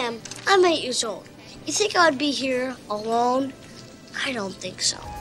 am. I'm 8 years old. You think I'd be here alone? I don't think so.